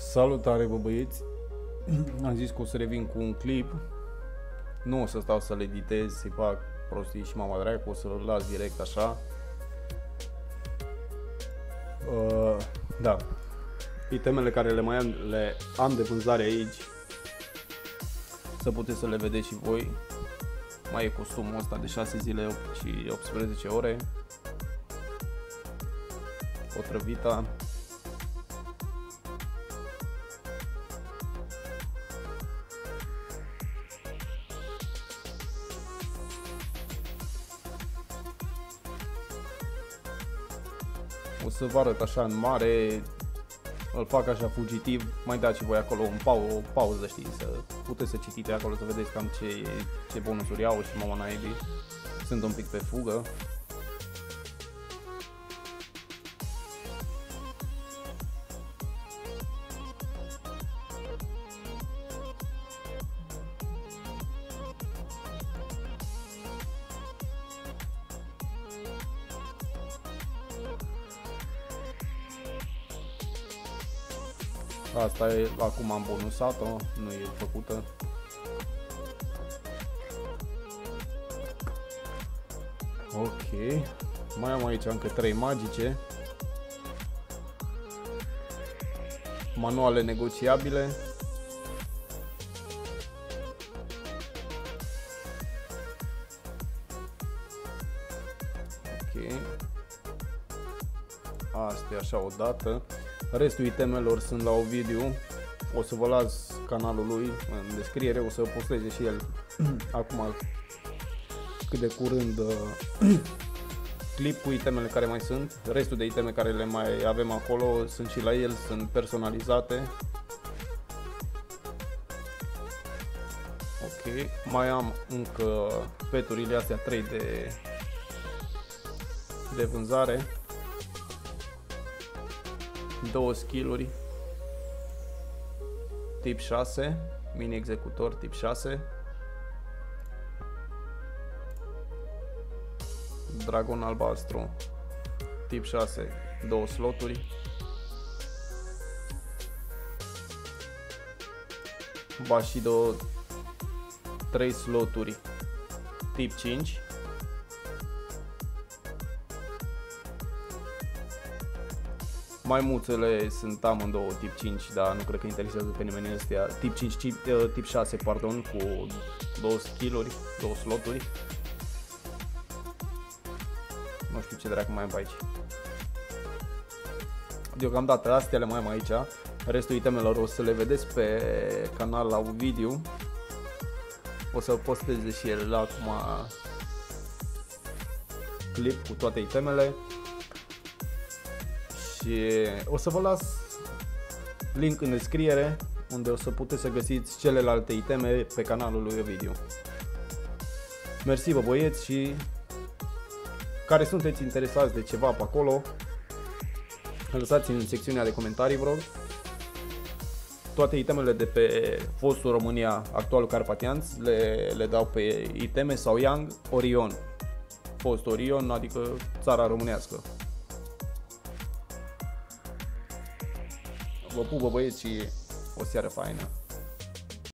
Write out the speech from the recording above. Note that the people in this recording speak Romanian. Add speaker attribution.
Speaker 1: Salutare, bă băieți. Am zis că o să revin cu un clip. Nu o să stau să-l editez, să-i fac prostii și mama dracu, o să-l las direct așa. Da. Itemele care le am de vânzare aici, să puteți să le vedeți și voi. Mai e costumul ăsta de 6 zile și 18 ore. Otrăvita. O să vă arăt așa în mare, îl fac așa fugitiv, mai dați voi acolo o pauză, știi, să puteți să citiți acolo, să vedeți cam ce bonusuri au și mama naibii. Sunt un pic pe fugă. Asta e, acum am bonusat-o, nu e făcută. Ok, mai am aici încă 3 magice. Manuale negociabile. Ok. Asta e așa o dată. Restul itemelor sunt la Ovidiu. O să vă las canalul lui în descriere, o să posteze și el acum cât de curând clip cu itemele care mai sunt. Restul de iteme care le mai avem acolo sunt și la el, sunt personalizate. Ok, mai am încă peturile astea 3 de vânzare. 2 skill-uri tip 6, mini executor tip 6, dragon albastru tip 6, 2 sloturi, Bashido 3 sloturi tip 5, maimuțele sunt amândouă tip 5, dar nu cred că interesează pe nimeni astea. Tip 5, tip 6, pardon, cu 2 skill-uri, 2 sloturi. Nu știu ce dracu mai am pe aici. Deocamdată astea le mai am aici. Restul itemelor o să le vedeți pe canal la Ovidiu. O să posteze și el acum clip cu toate itemele. Și o să vă las link în descriere unde o să puteți să găsiți celelalte iteme pe canalul lui Ovidiu. Mersi, bă băieți, și care sunteți interesați de ceva pe acolo, lăsați în secțiunea de comentarii, vă rog. Toate itemele de pe fostul România, actualul Carpatians, le dau pe iteme sau Young Orion. Fost Orion, adică țara românească. Vă pup, bă băieți, și o seară faină.